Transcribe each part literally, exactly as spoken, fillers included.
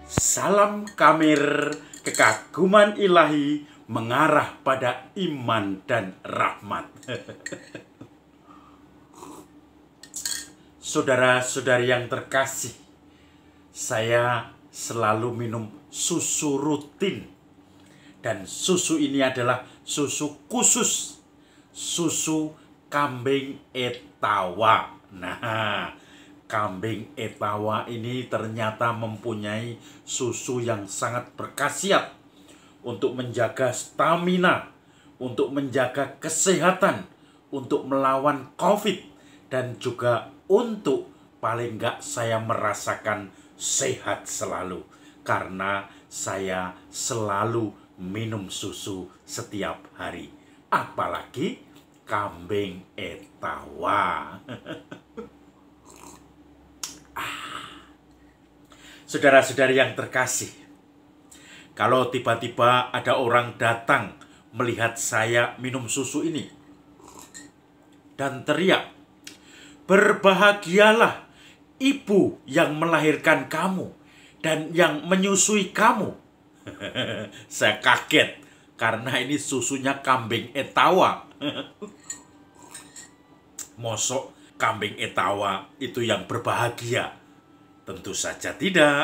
Salam Kamir, kekaguman ilahi mengarah pada iman dan rahmat. Saudara-saudari yang terkasih, saya selalu minum susu rutin. Dan susu ini adalah susu khusus, susu kambing Etawa. Nah, kambing Etawa ini ternyata mempunyai susu yang sangat berkhasiat untuk menjaga stamina, untuk menjaga kesehatan, untuk melawan COVID, dan juga untuk paling enggak saya merasakan sehat selalu. Karena saya selalu minum susu setiap hari. Apalagi kambing Etawa. Saudara-saudari yang terkasih, kalau tiba-tiba ada orang datang melihat saya minum susu ini dan teriak, "Berbahagialah ibu yang melahirkan kamu dan yang menyusui kamu." Saya kaget karena ini susunya kambing Etawa. Mosok kambing Etawa itu yang berbahagia? Tentu saja tidak.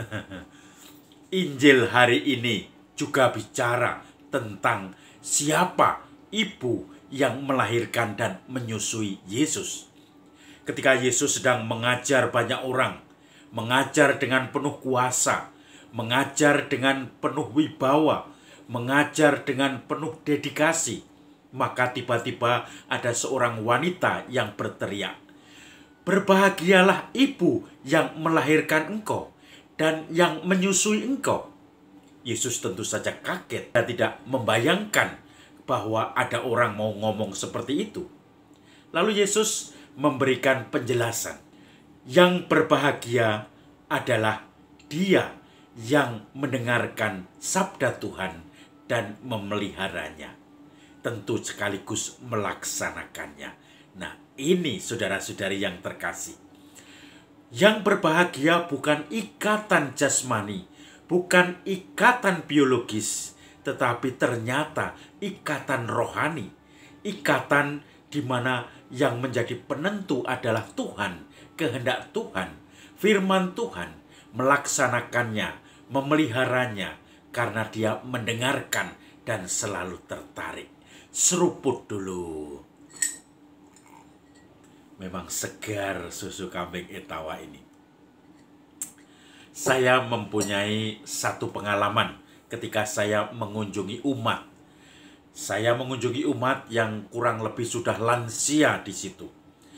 Injil hari ini juga bicara tentang siapa ibu yang melahirkan dan menyusui Yesus. Ketika Yesus sedang mengajar banyak orang, mengajar dengan penuh kuasa, mengajar dengan penuh wibawa, mengajar dengan penuh dedikasi, maka tiba-tiba ada seorang wanita yang berteriak, "Berbahagialah ibu yang melahirkan engkau dan yang menyusui engkau." Yesus tentu saja kaget dan tidak membayangkan bahwa ada orang mau ngomong seperti itu. Lalu Yesus memberikan penjelasan, yang berbahagia adalah dia yang mendengarkan sabda Tuhan dan memeliharanya, tentu sekaligus melaksanakannya. Nah, ini saudara-saudari yang terkasih, yang berbahagia bukan ikatan jasmani, bukan ikatan biologis, tetapi ternyata ikatan rohani, ikatan di mana yang menjadi penentu adalah Tuhan, kehendak Tuhan, firman Tuhan, melaksanakannya, memeliharanya, karena dia mendengarkan dan selalu tertarik. Seruput dulu. Memang segar susu kambing Etawa ini. Saya mempunyai satu pengalaman ketika saya mengunjungi umat. Saya mengunjungi umat yang kurang lebih sudah lansia di situ.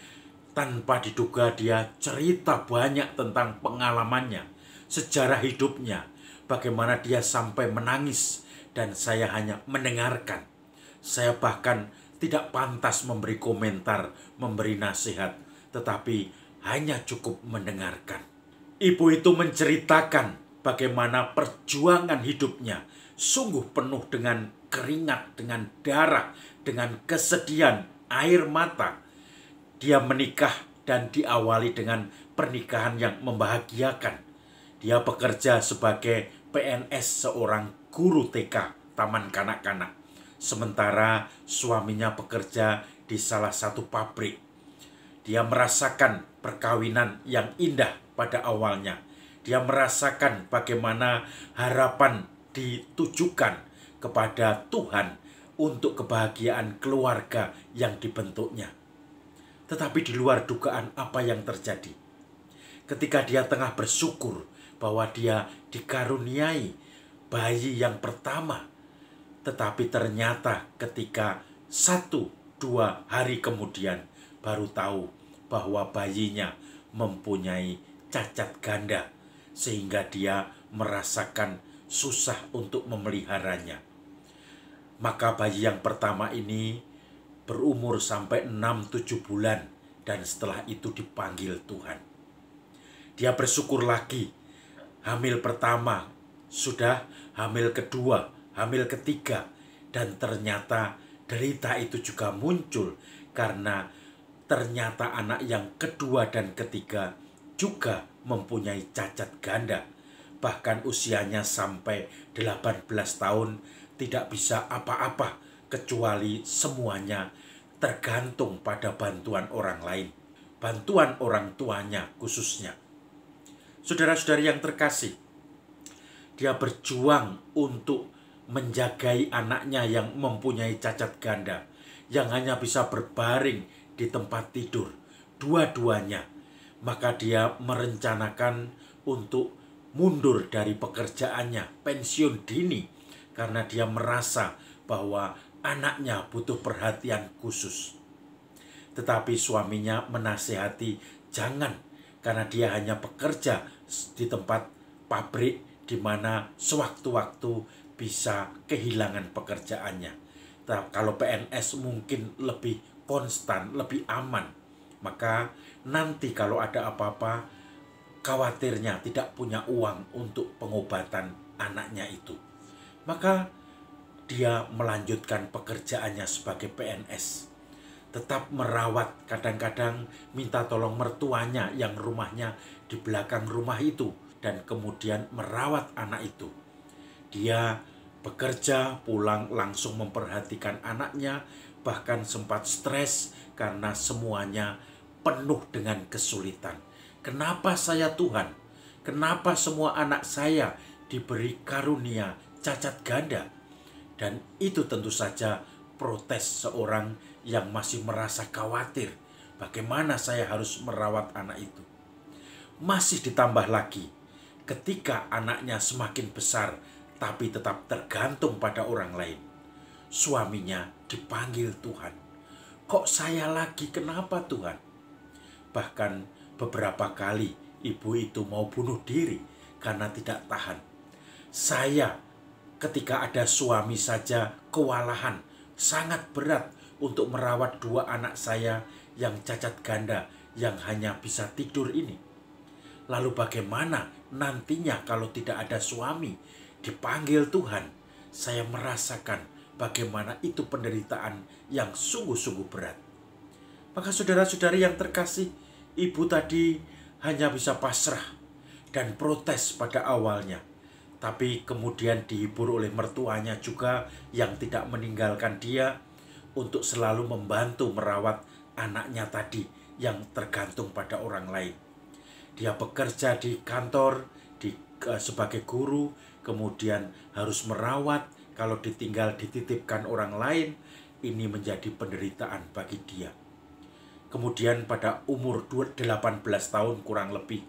Tanpa diduga dia cerita banyak tentang pengalamannya, sejarah hidupnya, bagaimana dia sampai menangis, dan saya hanya mendengarkan. Saya bahkan tidak pantas memberi komentar, memberi nasihat, tetapi hanya cukup mendengarkan. Ibu itu menceritakan bagaimana perjuangan hidupnya sungguh penuh dengan keringat, dengan darah, dengan kesedihan, air mata. Dia menikah dan diawali dengan pernikahan yang membahagiakan. Dia bekerja sebagai P N S, seorang guru T K, taman kanak-kanak. Sementara suaminya bekerja di salah satu pabrik. Dia merasakan perkawinan yang indah pada awalnya. Dia merasakan bagaimana harapan ditujukan kepada Tuhan untuk kebahagiaan keluarga yang dibentuknya. Tetapi di luar dugaan apa yang terjadi. Ketika dia tengah bersyukur bahwa dia dikaruniai bayi yang pertama, tetapi ternyata ketika satu dua hari kemudian baru tahu bahwa bayinya mempunyai cacat ganda, sehingga dia merasakan susah untuk memeliharanya. Maka bayi yang pertama ini berumur sampai enam tujuh bulan, dan setelah itu dipanggil Tuhan. Dia bersyukur lagi, hamil pertama sudah, hamil kedua, hamil ketiga, dan ternyata derita itu juga muncul karena ternyata anak yang kedua dan ketiga juga mempunyai cacat ganda. bahkan usianya sampai delapan belas tahun tidak bisa apa-apa kecuali semuanya tergantung pada bantuan orang lain, bantuan orang tuanya khususnya. Saudara-saudari yang terkasih, dia berjuang untuk menjagai anaknya yang mempunyai cacat ganda, yang hanya bisa berbaring di tempat tidur, dua-duanya. Maka dia merencanakan untuk mundur dari pekerjaannya, pensiun dini, karena dia merasa bahwa anaknya butuh perhatian khusus. Tetapi suaminya menasihati, jangan, karena dia hanya bekerja di tempat pabrik di mana sewaktu-waktu bisa kehilangan pekerjaannya. Nah, kalau P N S mungkin lebih konstan, lebih aman. Maka nanti kalau ada apa-apa, khawatirnya tidak punya uang untuk pengobatan anaknya itu. Maka dia melanjutkan pekerjaannya sebagai P N S. Tetap merawat, kadang-kadang minta tolong mertuanya yang rumahnya di belakang rumah itu, dan kemudian merawat anak itu. Dia bekerja, pulang langsung memperhatikan anaknya, bahkan sempat stres karena semuanya penuh dengan kesulitan. Kenapa saya Tuhan? Kenapa semua anak saya diberi karunia cacat ganda? Dan itu tentu saja protes seorang yang masih merasa khawatir. Bagaimana saya harus merawat anak itu? Masih ditambah lagi, ketika anaknya semakin besar, tapi tetap tergantung pada orang lain. Suaminya dipanggil Tuhan. Kok saya lagi, kenapa Tuhan? Bahkan beberapa kali ibu itu mau bunuh diri karena tidak tahan. Saya ketika ada suami saja kewalahan, sangat berat untuk merawat dua anak saya yang cacat ganda, yang hanya bisa tidur ini. Lalu bagaimana nantinya kalau tidak ada suami, dipanggil Tuhan? Saya merasakan bagaimana itu penderitaan yang sungguh-sungguh berat. Maka saudara-saudari yang terkasih, ibu tadi hanya bisa pasrah dan protes pada awalnya. Tapi kemudian dihibur oleh mertuanya juga yang tidak meninggalkan dia untuk selalu membantu merawat anaknya tadi yang tergantung pada orang lain. Dia bekerja di kantor di, uh, sebagai guru, kemudian harus merawat, kalau ditinggal dititipkan orang lain, ini menjadi penderitaan bagi dia. Kemudian pada umur delapan belas tahun kurang lebih,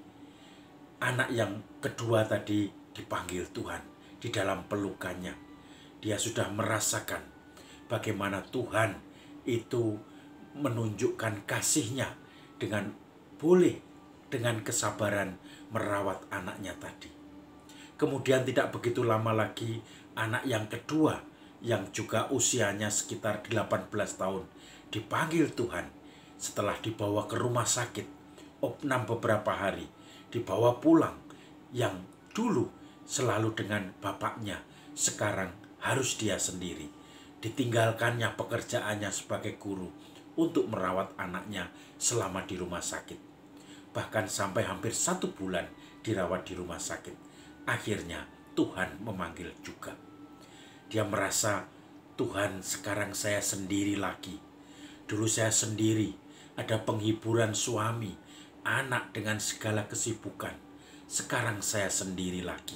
anak yang kedua tadi dipanggil Tuhan di dalam pelukannya. Dia sudah merasakan bagaimana Tuhan itu menunjukkan kasih-Nya dengan boleh dengan kesabaran merawat anaknya tadi. Kemudian tidak begitu lama lagi, anak yang kedua yang juga usianya sekitar delapan belas tahun dipanggil Tuhan. Setelah dibawa ke rumah sakit, opnam beberapa hari, dibawa pulang. Yang dulu selalu dengan bapaknya, sekarang harus dia sendiri. Ditinggalkannya pekerjaannya sebagai guru untuk merawat anaknya selama di rumah sakit. Bahkan sampai hampir satu bulan dirawat di rumah sakit. Akhirnya Tuhan memanggil juga. Dia merasa, Tuhan, sekarang saya sendiri lagi. Dulu saya sendiri, ada penghiburan suami, anak dengan segala kesibukan. Sekarang saya sendiri lagi.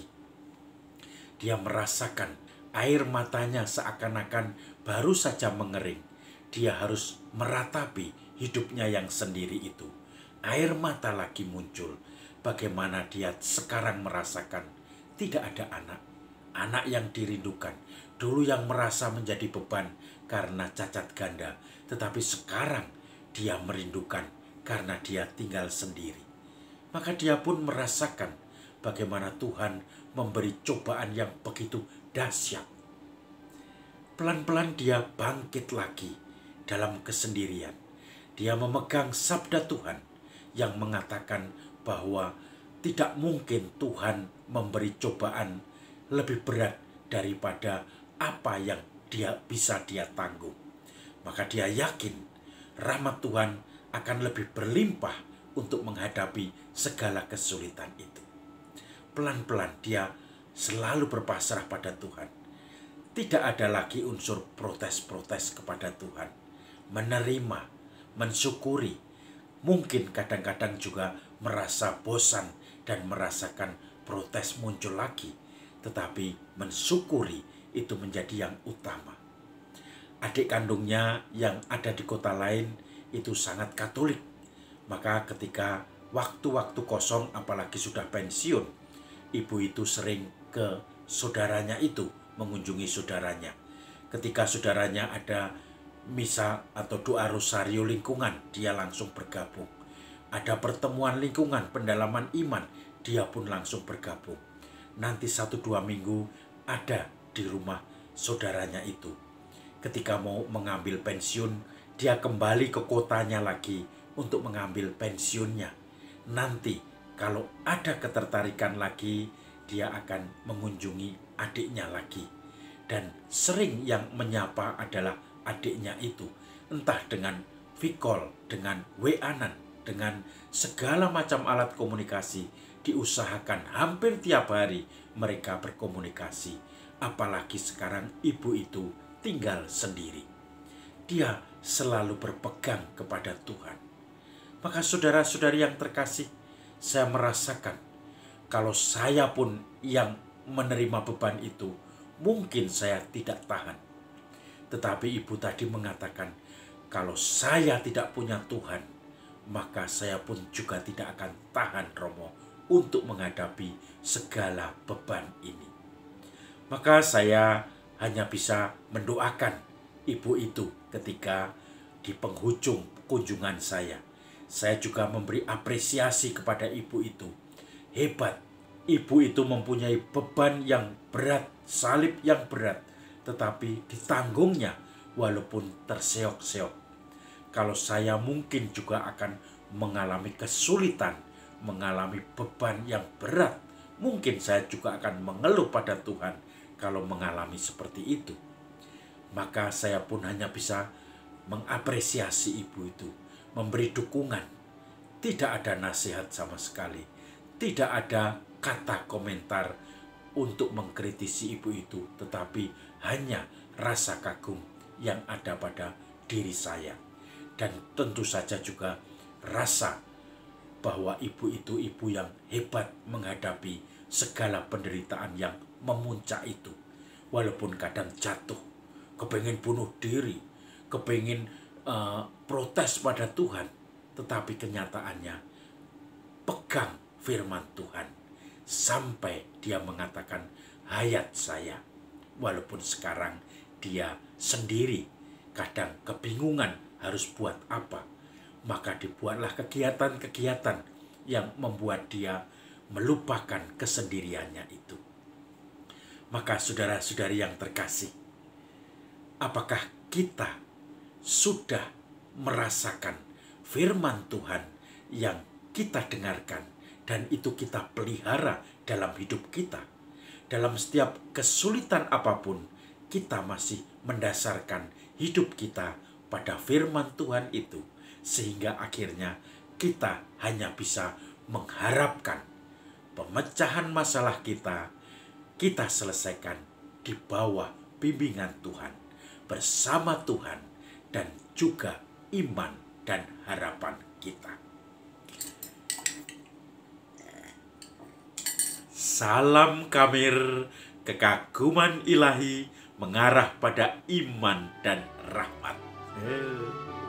Dia merasakan air matanya seakan-akan baru saja mengering. Dia harus meratapi hidupnya yang sendiri itu. Air mata lagi muncul. Bagaimana dia sekarang merasakan tidak ada anak. Anak yang dirindukan. Dulu yang merasa menjadi beban karena cacat ganda. Tetapi sekarang dia merindukan karena dia tinggal sendiri. Maka dia pun merasakan bagaimana Tuhan memberi cobaan yang begitu dahsyat. Pelan-pelan dia bangkit lagi dalam kesendirian. Dia memegang sabda Tuhan yang mengatakan bahwa tidak mungkin Tuhan memberi cobaan lebih berat daripada apa yang dia bisa dia tanggung. Maka dia yakin rahmat Tuhan akan lebih berlimpah untuk menghadapi segala kesulitan itu. pelan-pelan dia selalu berpasrah pada Tuhan. Tidak ada lagi unsur protes-protes kepada Tuhan. Menerima, mensyukuri. Mungkin kadang-kadang juga merasa bosan dan merasakan protes muncul lagi. Tetapi mensyukuri itu menjadi yang utama. Adik kandungnya yang ada di kota lain itu sangat Katolik. Maka ketika waktu-waktu kosong, apalagi sudah pensiun, ibu itu sering ke saudaranya itu, mengunjungi saudaranya. Ketika saudaranya ada misa atau doa rosario lingkungan, dia langsung bergabung. Ada pertemuan lingkungan, pendalaman iman, dia pun langsung bergabung. Nanti satu dua minggu ada di rumah saudaranya itu. Ketika mau mengambil pensiun, dia kembali ke kotanya lagi untuk mengambil pensiunnya. Nanti kalau ada ketertarikan lagi, dia akan mengunjungi adiknya lagi. Dan sering yang menyapa adalah adiknya itu. Entah dengan vikol, dengan W A-an, dengan segala macam alat komunikasi. Diusahakan hampir tiap hari mereka berkomunikasi. Apalagi sekarang ibu itu tinggal sendiri. Dia selalu berpegang kepada Tuhan. Maka saudara-saudari yang terkasih, saya merasakan kalau saya pun yang menerima beban itu, mungkin saya tidak tahan. Tetapi ibu tadi mengatakan, kalau saya tidak punya Tuhan, maka saya pun juga tidak akan tahan, Romo, untuk menghadapi segala beban ini. Maka saya hanya bisa mendoakan ibu itu ketika di penghujung kunjungan saya. Saya juga memberi apresiasi kepada ibu itu. Hebat, ibu itu mempunyai beban yang berat, salib yang berat, tetapi ditanggungnya walaupun terseok-seok. Kalau saya mungkin juga akan mengalami kesulitan, mengalami beban yang berat, mungkin saya juga akan mengeluh pada Tuhan kalau mengalami seperti itu. Maka saya pun hanya bisa mengapresiasi ibu itu, memberi dukungan. Tidak ada nasihat sama sekali, tidak ada kata komentar untuk mengkritisi ibu itu, tetapi hanya rasa kagum yang ada pada diri saya. Dan tentu saja juga rasa bahwa ibu itu ibu yang hebat menghadapi segala penderitaan yang memuncak itu. Walaupun kadang jatuh, kepengen bunuh diri, kepengen uh, protes pada Tuhan, tetapi kenyataannya pegang firman Tuhan sampai dia mengatakan, hayat saya. Walaupun sekarang dia sendiri kadang kebingungan harus buat apa, maka dibuatlah kegiatan-kegiatan yang membuat dia melupakan kesendiriannya itu. Maka saudara-saudari yang terkasih, apakah kita sudah merasakan firman Tuhan yang kita dengarkan dan itu kita pelihara dalam hidup kita? Dalam setiap kesulitan apapun, kita masih mendasarkan hidup kita pada firman Tuhan itu, sehingga akhirnya kita hanya bisa mengharapkan pemecahan masalah kita, kita selesaikan di bawah bimbingan Tuhan, bersama Tuhan, dan juga iman dan harapan kita. Salam Kamir, kekaguman ilahi mengarah pada iman dan rahmat.